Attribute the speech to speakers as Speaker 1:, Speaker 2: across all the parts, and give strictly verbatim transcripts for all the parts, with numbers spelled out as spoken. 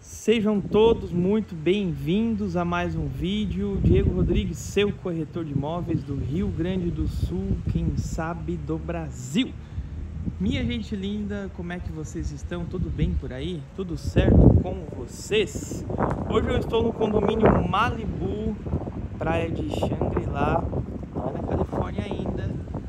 Speaker 1: Sejam todos muito bem-vindos a mais um vídeo. Diego Rodrigues, seu corretor de imóveis do Rio Grande do Sul, quem sabe do Brasil. Minha gente linda, como é que vocês estão? Tudo bem por aí? Tudo certo com vocês? Hoje eu estou no condomínio Malibu, praia de Xangri-Lá, lá na Califórnia ainda.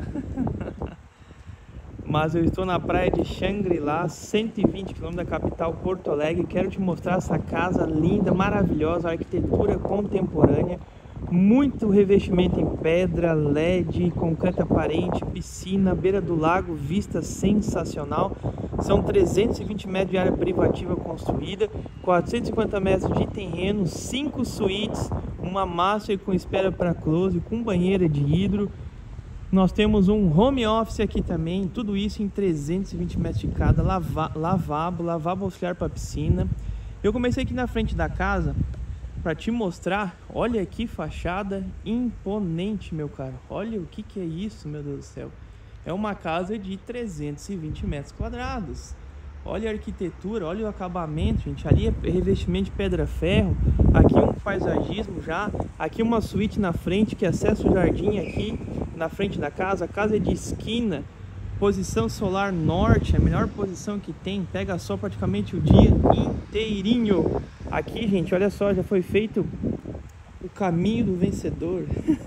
Speaker 1: Mas eu estou na praia de Xangri-Lá, cento e vinte quilômetros da capital Porto Alegre. Quero te mostrar essa casa linda, maravilhosa, arquitetura contemporânea, muito revestimento em pedra, L E D, concreto aparente, piscina, beira do lago, vista sensacional. São trezentos e vinte metros de área privativa construída, quatrocentos e cinquenta metros de terreno, cinco suítes, uma master com espera para close, com banheira de hidro. Nós temos um home office aqui também, tudo isso em trezentos e vinte metros de cada, lava, lavabo, lavabo auxiliar para piscina. Eu comecei aqui na frente da casa para te mostrar, olha que fachada imponente, meu caro. Olha o que que é isso, meu Deus do céu. É uma casa de trezentos e vinte metros quadrados. Olha a arquitetura, olha o acabamento, gente. Ali é revestimento de pedra-ferro. Aqui um paisagismo já. Aqui uma suíte na frente que acessa o jardim aqui na frente da casa. A casa é de esquina, posição solar norte, a melhor posição que tem. Pega sol praticamente o dia inteirinho. Aqui, gente, olha só, já foi feito o caminho do vencedor.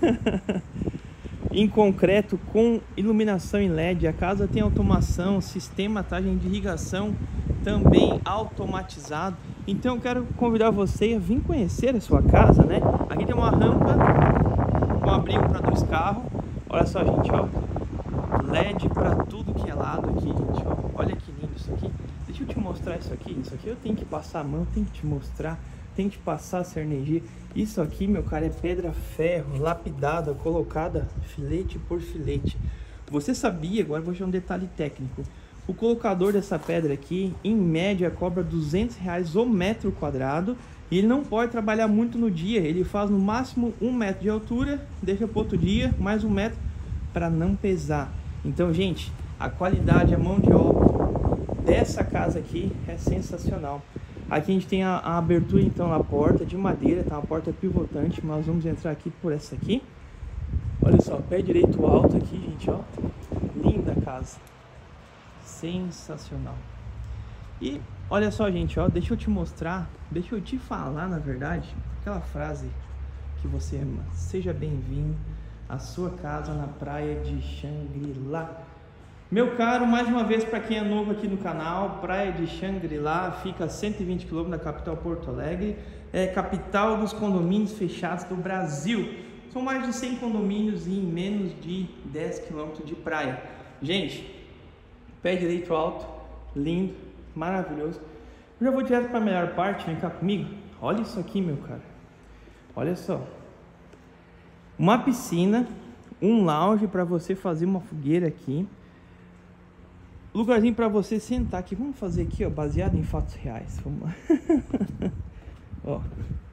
Speaker 1: Em concreto, com iluminação em L E D. A casa tem automação, sistema tá, gente, de irrigação também automatizado. Então eu quero convidar você a vir conhecer a sua casa, né? Aqui tem uma rampa com abrigo para dois carros. Olha só, gente, ó, L E D para tudo que é lado aqui, gente, ó. Olha que lindo isso aqui. Deixa eu te mostrar isso aqui. Isso aqui eu tenho que passar a mão, tenho que te mostrar, tenho que te passar essa energia. Isso aqui, meu cara, é pedra ferro lapidada, colocada filete por filete. Você sabia? Agora eu vou te dar um detalhe técnico. O colocador dessa pedra aqui, em média, cobra duzentos reais o metro quadrado. E ele não pode trabalhar muito no dia. Ele faz no máximo um metro de altura, deixa para outro dia, mais um metro, para não pesar. Então, gente, a qualidade, a mão de obra dessa casa aqui é sensacional. Aqui a gente tem a, a abertura então na porta de madeira, tá? Uma porta pivotante. Nós vamos entrar aqui por essa aqui. Olha só, pé direito alto aqui, gente, ó. Linda casa. Sensacional. E olha só, gente, ó, deixa eu te mostrar, deixa eu te falar, na verdade, aquela frase que você ama. Seja bem-vindo à sua casa na praia de Xangri-Lá. Meu caro, mais uma vez, para quem é novo aqui no canal, praia de Xangri-Lá fica a cento e vinte quilômetros da capital Porto Alegre, é capital dos condomínios fechados do Brasil. São mais de cem condomínios em menos de dez quilômetros de praia. Gente, pé direito alto, lindo, maravilhoso. Eu já vou direto para a melhor parte, vem cá comigo. Olha isso aqui, meu cara. Olha só. Uma piscina, um lounge para você fazer uma fogueira aqui. Lugarzinho para você sentar aqui. Vamos fazer aqui, ó, baseado em fatos reais. Vamos lá. Ó.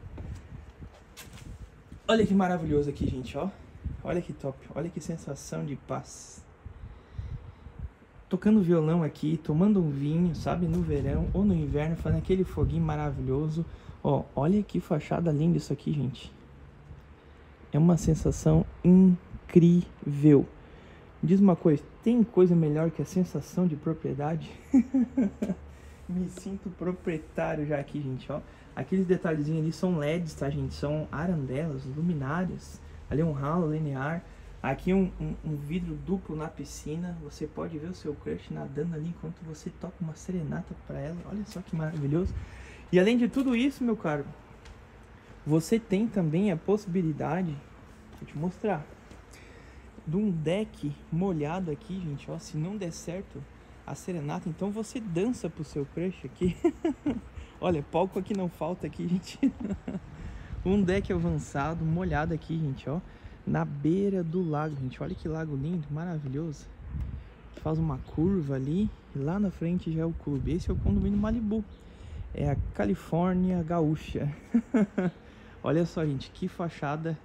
Speaker 1: Olha que maravilhoso aqui, gente, ó. Olha que top. Olha que sensação de paz. Tocando violão aqui, tomando um vinho, sabe, no verão ou no inverno, fazendo aquele foguinho maravilhoso. Ó, olha que fachada linda isso aqui, gente. É uma sensação incrível. Diz uma coisa, tem coisa melhor que a sensação de propriedade? Me sinto proprietário já aqui, gente, ó. Aqueles detalhezinhos ali são L E Ds, tá, gente? São arandelas, luminárias. Ali é um ralo linear. Aqui um, um, um vidro duplo na piscina. Você pode ver o seu crush nadando ali enquanto você toca uma serenata para ela. Olha só que maravilhoso. E além de tudo isso, meu caro, você tem também a possibilidade, deixa eu te mostrar, de um deck molhado aqui, gente, ó. Se não der certo a serenata, então você dança pro seu crush aqui. Olha, palco aqui não falta aqui, gente. Um deck avançado, molhado aqui, gente, ó. Na beira do lago, gente. Olha que lago lindo, maravilhoso. Faz uma curva ali e lá na frente já é o clube. Esse é o condomínio Malibu. É a Califórnia Gaúcha. Olha só, gente, que fachada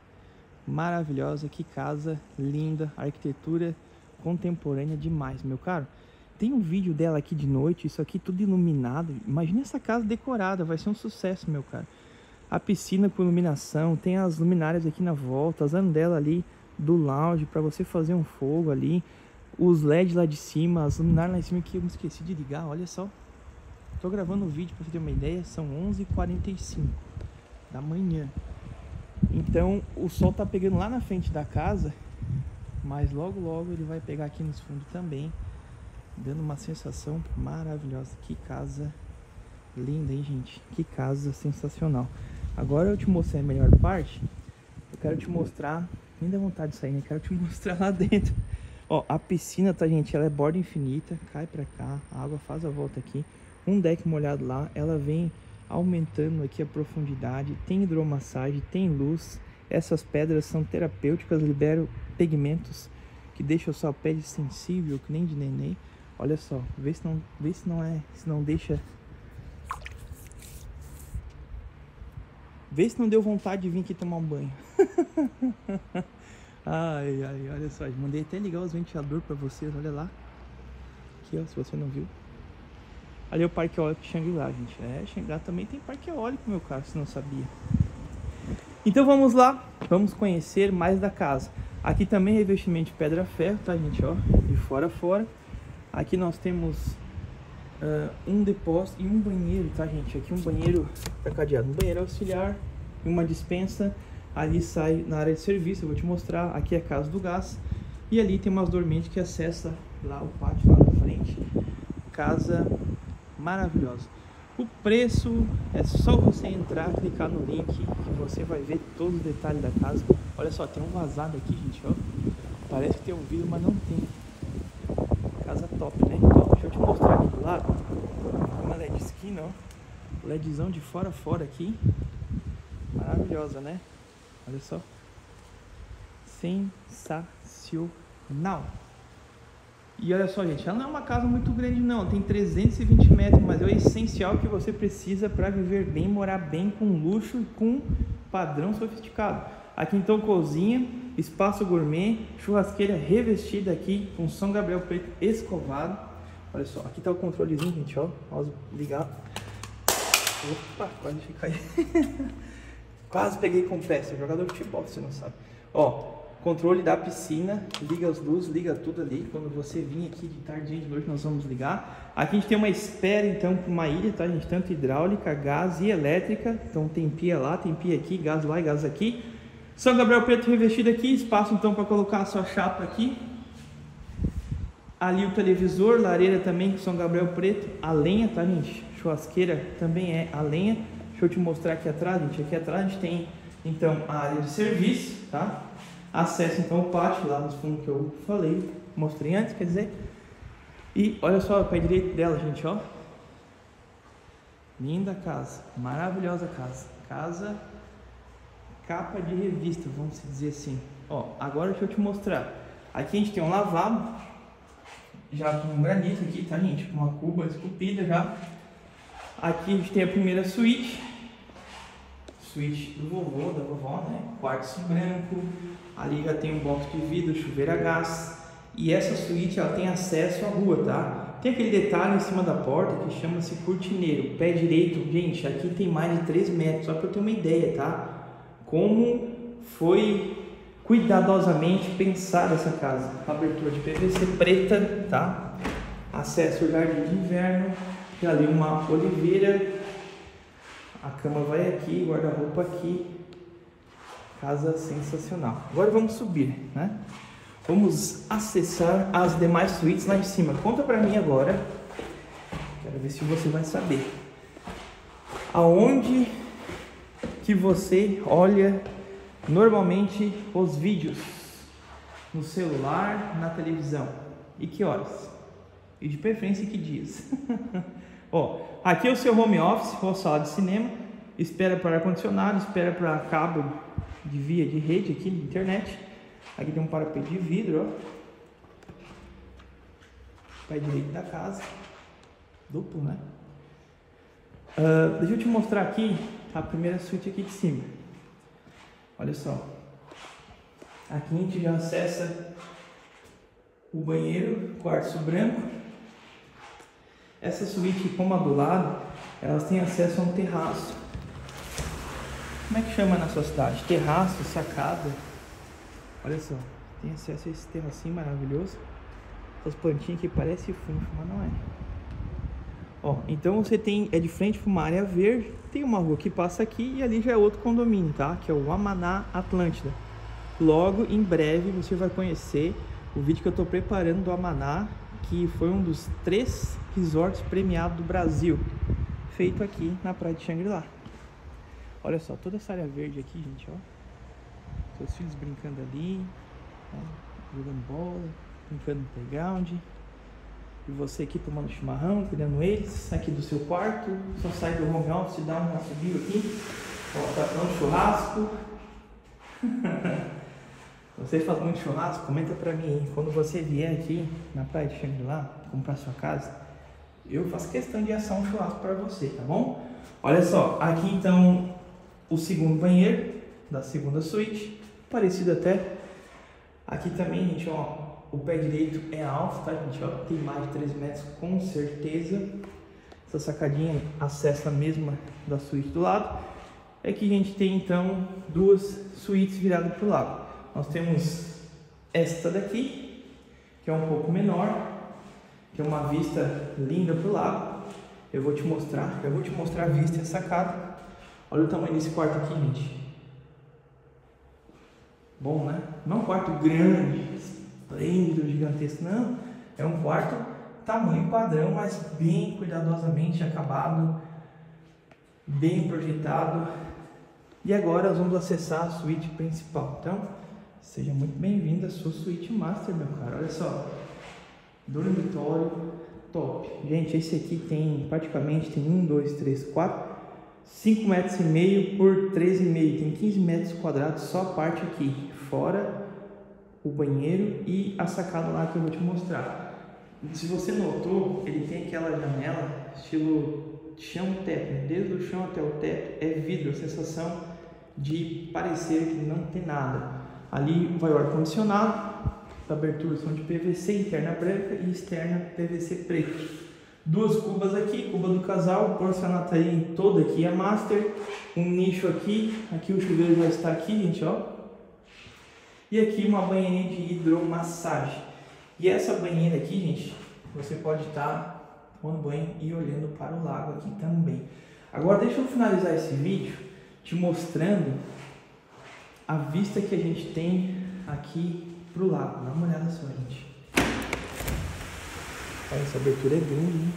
Speaker 1: maravilhosa, que casa linda, arquitetura contemporânea demais, meu caro. tem um vídeo dela aqui de noite, isso aqui tudo iluminado. Imagina essa casa decorada, vai ser um sucesso, meu cara. A piscina com iluminação, tem as luminárias aqui na volta, as anelas ali do lounge para você fazer um fogo ali. Os L E Ds lá de cima, as luminárias lá em cima que eu me esqueci de ligar, olha só. Tô gravando o vídeo para você ter uma ideia, são onze e quarenta e cinco da manhã. Então o sol tá pegando lá na frente da casa, mas logo logo ele vai pegar aqui nos fundos também, dando uma sensação maravilhosa. Que casa linda, hein, gente? Que casa sensacional. Agora eu te mostrei a melhor parte. Eu quero te mostrar, nem dá vontade de sair, né? Eu quero te mostrar lá dentro. Ó, a piscina, tá, gente? Ela é borda infinita, cai pra cá, a água faz a volta aqui. Um deck molhado lá, ela vem aumentando aqui a profundidade, tem hidromassagem, tem luz. Essas pedras são terapêuticas, liberam pigmentos que deixam a sua pele sensível, que nem de neném. Olha só, vê se não, vê se não é, se não deixa... Vê se não deu vontade de vir aqui tomar um banho. Ai, ai, olha só, mandei até ligar os ventiladores pra vocês, olha lá. Aqui, ó, se você não viu. Ali é o Parque Eólico de Xangri-Lá, gente. É, Xangri-Lá também tem Parque Eólico, meu caro, se não sabia. Então vamos lá, vamos conhecer mais da casa. Aqui também é revestimento de pedra-ferro, tá, gente, ó, de fora a fora. Aqui nós temos uh, um depósito e um banheiro, tá, gente? Aqui um banheiro tá cadeado, um banheiro auxiliar e uma dispensa. Ali sai na área de serviço, eu vou te mostrar. Aqui é a casa do gás. E ali tem umas dormentes que acessa lá o pátio, lá na frente. Casa maravilhosa. O preço é só você entrar, clicar no link que você vai ver todos os detalhes da casa. Olha só, tem um vazado aqui, gente, ó. Parece que tem um vidro, mas não tem. Casa top, né? Então, deixa eu te mostrar aqui do lado. Tem uma L E D esquina, ó. LEDzão de fora a fora aqui. Maravilhosa, né? Olha só. Sensacional. E olha só, gente, ela não é uma casa muito grande não, tem trezentos e vinte metros, mas é o essencial que você precisa para viver bem, morar bem, com luxo e com padrão sofisticado. Aqui então cozinha, espaço gourmet, churrasqueira revestida aqui com São Gabriel preto escovado. Olha só, aqui tá o controlezinho, gente, ó, vamos ligar. Opa, quase deixei cair. Quase peguei com pressa, jogador de futebol, você não sabe. Ó, controle da piscina, liga as luzes, liga tudo ali. Quando você vir aqui de tarde, de noite, nós vamos ligar. Aqui a gente tem uma espera, então, com uma ilha, tá, gente? Tanto hidráulica, gás e elétrica. Então tem pia lá, tem pia aqui, gás lá e gás aqui. São Gabriel preto revestido aqui, espaço então para colocar a sua chapa aqui. Ali o televisor, lareira também com São Gabriel preto. A lenha, tá, gente? Churrasqueira também é a lenha. Deixa eu te mostrar aqui atrás, gente. Aqui atrás a gente tem, então, a área de serviço, tá? Acesso então ao pátio lá nos fundos que eu falei, mostrei antes, quer dizer. E olha só o pé direito dela, gente, ó. Linda casa, maravilhosa casa. Casa capa de revista, vamos dizer assim. Ó, agora deixa eu te mostrar. Aqui a gente tem um lavabo, já com granito aqui, tá, gente? Com uma cuba esculpida já. Aqui a gente tem a primeira suíte. Suíte do vovô, da vovó, né? Quartzo branco. Ali já tem um box de vidro, chuveiro a gás. E essa suíte ela tem acesso à rua, tá? Tem aquele detalhe em cima da porta que chama-se cortineiro. Pé direito, gente, aqui tem mais de três metros, só para eu ter uma ideia, tá? Como foi cuidadosamente pensada essa casa. Abertura de P V C preta, tá? Acesso ao jardim de inverno. Tem ali uma oliveira. A cama vai aqui, guarda-roupa aqui. Casa sensacional. Agora vamos subir, né? Vamos acessar as demais suítes lá em cima. Conta pra mim agora. Quero ver se você vai saber. Aonde que você olha normalmente os vídeos? No celular, na televisão? E que horas? E de preferência que dias? Ó, aqui é o seu home office ou sala de cinema. Espera para ar-condicionado, espera para cabo de via de rede aqui de internet. Aqui tem um parapeito de vidro, ó. Pé direito da casa. Duplo, né? Uh, deixa eu te mostrar aqui a primeira suíte aqui de cima. Olha só. Aqui a gente já acessa o banheiro, quartzo branco. Essa suíte, como a do lado, elas têm acesso a um terraço. Como é que chama na sua cidade? Terraço, sacada. Olha só, tem acesso a esse terracinho maravilhoso. Essas plantinhas que parecem funcho, mas não é. Ó, então você tem, é de frente para uma área verde, tem uma rua que passa aqui e ali já é outro condomínio, tá? Que é o Amaná Atlântida. Logo, em breve, você vai conhecer o vídeo que eu tô preparando do Amaná, que foi um dos três resorts premiados do Brasil, feito aqui na praia de Xangri-Lá. Olha só, toda essa área verde aqui, gente, ó. Seus filhos brincando ali, ó, jogando bola, brincando no playground. E você aqui tomando chimarrão, cuidando eles, aqui do seu quarto. Só sai do home office, dá um assobio aqui. Ó, tá dando churrasco. Você faz muito churrasco? Comenta pra mim, hein? Quando você vier aqui na praia de Xangri-Lá, comprar sua casa, eu faço questão de assar um churrasco pra você, tá bom? Olha só, aqui então o segundo banheiro da segunda suíte, parecido até. Aqui também, gente, ó, o pé direito é alto, tá, gente? Ó, tem mais de três metros com certeza. Essa sacadinha acessa a mesma da suíte do lado. Aqui a gente tem então duas suítes viradas para o lado. Nós temos esta daqui, que é um pouco menor, que é uma vista linda para o lado. Eu vou te mostrar, eu vou te mostrar a vista e a sacada. Olha o tamanho desse quarto aqui, gente. Bom, né? Não é um quarto grande, esplêndido, gigantesco, não. É um quarto tamanho padrão, mas bem cuidadosamente acabado, bem projetado. E agora nós vamos acessar a suíte principal. Então, seja muito bem-vindo à sua suíte master, meu cara. Olha só, dormitório top. Gente, esse aqui tem praticamente tem um, dois, três, quatro, cinco metros e meio por três e meio. Tem quinze metros quadrados só a parte aqui, fora o banheiro e a sacada lá que eu vou te mostrar. Se você notou, ele tem aquela janela estilo chão-teto, desde o chão até o teto é vidro, a sensação de parecer que não tem nada. Ali vai o ar-condicionado, as aberturas são de P V C, interna branca e externa P V C preto. Duas cubas aqui, cuba do casal, porcelanato toda aqui é master, um nicho aqui, aqui o chuveiro já está aqui, gente, ó. E aqui uma banheirinha de hidromassagem. E essa banheira aqui, gente, você pode estar tomando banho e olhando para o lago aqui também. Agora deixa eu finalizar esse vídeo te mostrando a vista que a gente tem aqui pro lago. Dá uma olhada só, gente. Olha, essa abertura é grande, hein?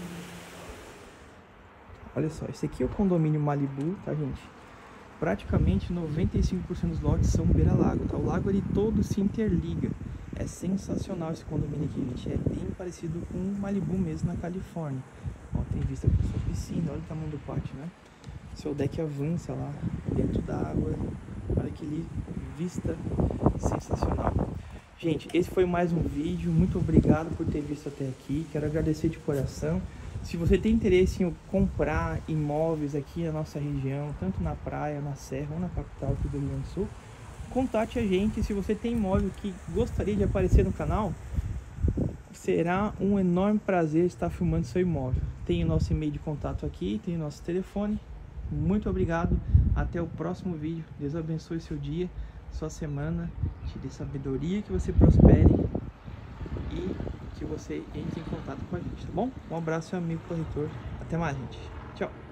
Speaker 1: Olha só, esse aqui é o condomínio Malibu, tá, gente? Praticamente noventa e cinco por cento dos lotes são beira-lago, tá? O lago ele todo se interliga. É sensacional esse condomínio aqui, gente. É bem parecido com o Malibu mesmo na Califórnia. Ó, tem vista para sua piscina, olha o tamanho do pátio, né? Seu deck avança lá dentro da água. Olha que vista sensacional. Gente, esse foi mais um vídeo. Muito obrigado por ter visto até aqui. Quero agradecer de coração. Se você tem interesse em comprar imóveis aqui na nossa região, tanto na praia, na serra ou na capital aqui do Rio Grande do Sul, contate a gente. Se você tem imóvel que gostaria de aparecer no canal, será um enorme prazer estar filmando seu imóvel. Tem o nosso e-mail de contato aqui, tem o nosso telefone. Muito obrigado, até o próximo vídeo. Deus abençoe seu dia, sua semana, te dê sabedoria, que você prospere e que você entre em contato com a gente, tá bom? Um abraço, seu amigo corretor. Até mais, gente. Tchau.